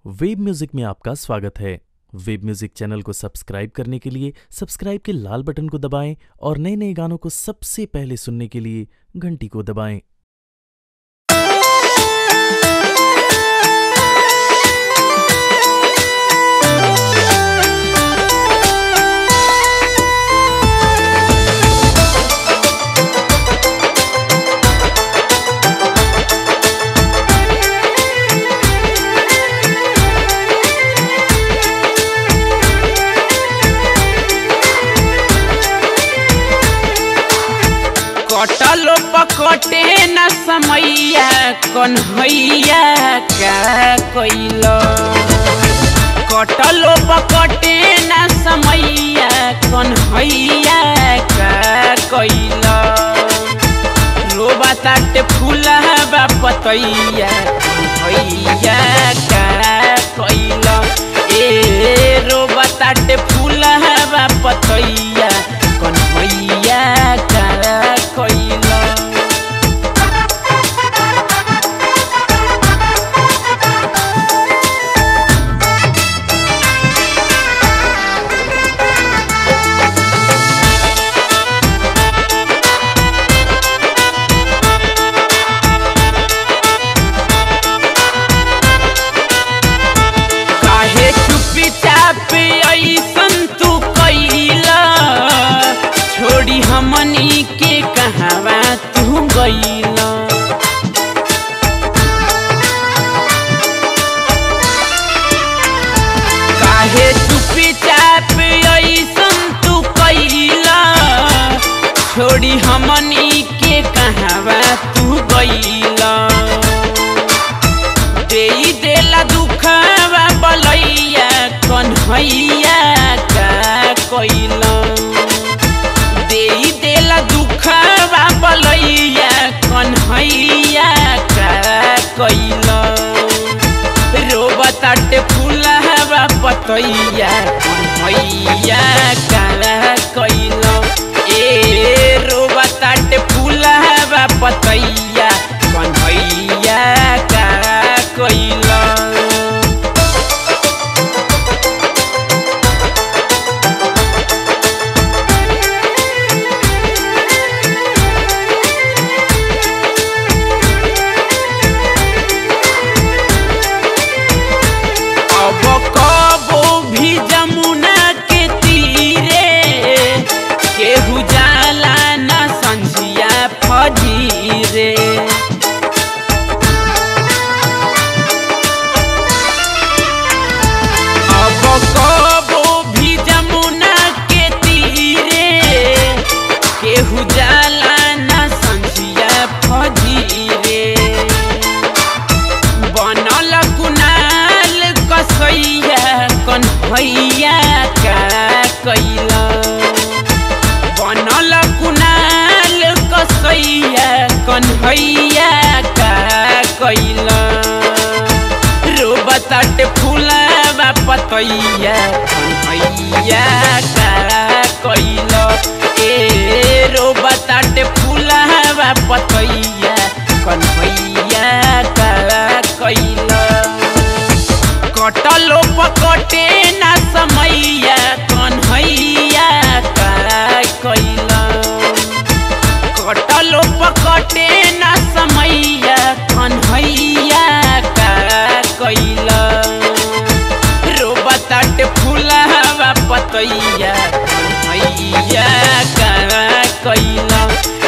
Web music में आपका स्वागत है। वेब म्यूजिक चैनल को सब्सक्राइब करने के लिए सब्सक्राइब के लाल बटन को दबाएं और नए नए गानों को सबसे पहले सुनने के लिए घंटी को दबाएं। कटलो पकटे न समैया कन्हैया का कइलो। कटलो पकटे न समैया कन्हैया का कइलो। रोबा ताटे फूलबा पतैया कन्हैया का कइलो। ए रोबा ताटे फूलबा पतैया कन्हैया का कइलो। काहे चुपी चाप ऐसन तू कइला। छोड़ी हमनी के कहवा तू गइला। काहे चुपी चाप ऐसन तू कइला। छोड़ी हमनी के कहवा तू गइला। देई देला दुखवा बलैया कन्हैया का कइला। देई देला दुखवा बलैया कन्हैया का कइला। रोबा ताटे फूलबा पतैया कन्हैया का कइला। ए रोबा ताटे फूलबा पतैया कन्हैया का कइला। अब कबो भी जमुना के तीरे केहू जाला न संझिया फजीरे। अब कबो भी जमुना के तीरे केहू जाला न संझिया फजीरे। बनल कुनाल कसैया कन्हैया का कइला। बनल कुनाल कसैया कन्हैया का कइला। रोबा ताटे फूलबा पतैया कन्हैया का कइला। ए रोबा ताटे फूलबा पतैया कन्हैया का कइला। कटलो पकटे न समैया कन्हैया का कइला। कटलो पकटे न समैया कन्हैया का कइला। रोबा ताटे फूलबा पतैया कन्हैया का कइला।